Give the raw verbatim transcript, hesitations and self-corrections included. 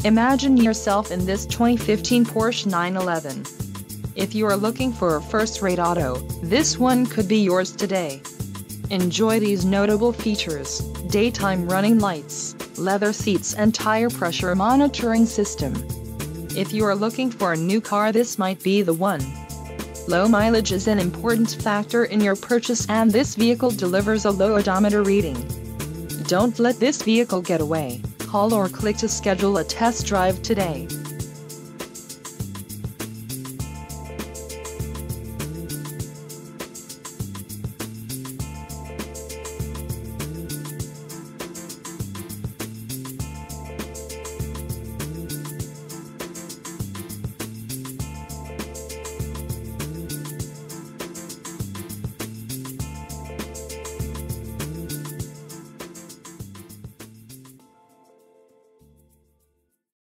Imagine yourself in this twenty fifteen Porsche nine eleven. If you are looking for a first-rate auto, this one could be yours today. Enjoy these notable features: daytime running lights, leather seats and tire pressure monitoring system. If you are looking for a new car, this might be the one. Low mileage is an important factor in your purchase, and this vehicle delivers a low odometer reading. Don't let this vehicle get away. Call or click to schedule a test drive today.